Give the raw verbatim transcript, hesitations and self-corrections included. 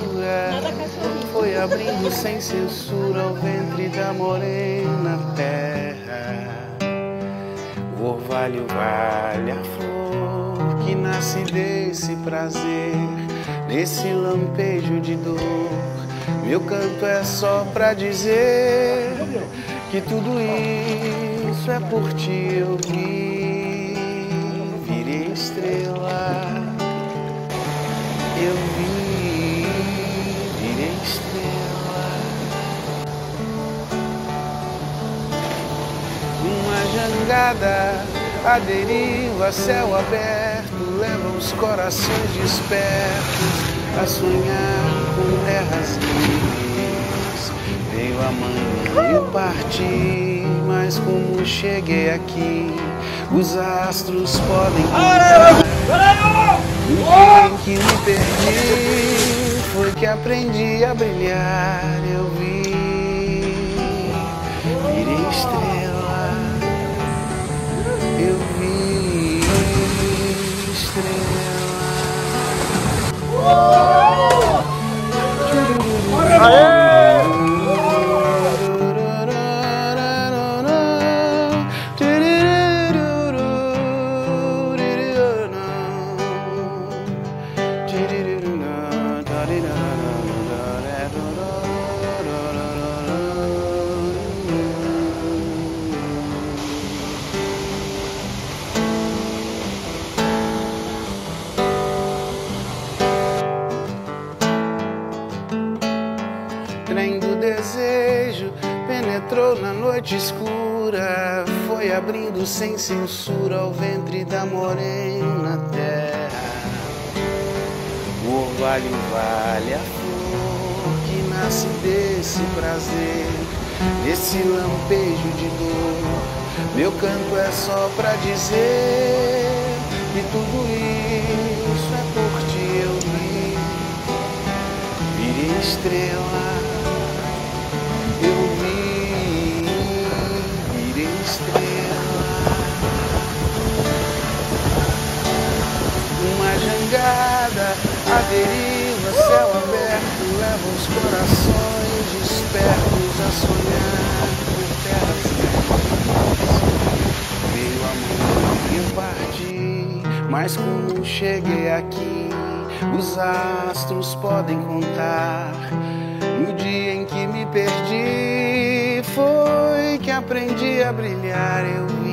foi abrindo sem censura o ventre da morena terra. O orvalho vale a flor que nasce desse prazer, nesse lampejo de dor. Meu canto é só pra dizer que tudo isso é por ti. Eu vi, virei estrela. Eu vi, virei estrela. Uma jangada à deriva, céu aberto, leva os corações despertos a sonhar com terras livres. Veio amanhã e eu parti, mas como cheguei aqui, os astros podem contar. O dia em que me perdi foi que aprendi a brilhar. Eu vi, virei estrela. Eu vi, estrela. Aê! Trem do desejo penetrou na noite escura, foi abrindo sem censura o ventre da morena terra. O orvalho vale a flor que nasce desse prazer, desse lampejo de dor. Meu canto é só pra dizer que tudo isso é por ti. Eu vi, virei estrela. Eu vi, virei estrela. Uma jangada à deriva, céu aberto, leva os corações despertos a sonhar por terras livres. Veio amanhã e eu parti, mas como cheguei aqui, os astros podem contar. No dia em que me perdi foi que aprendi a brilhar. Eu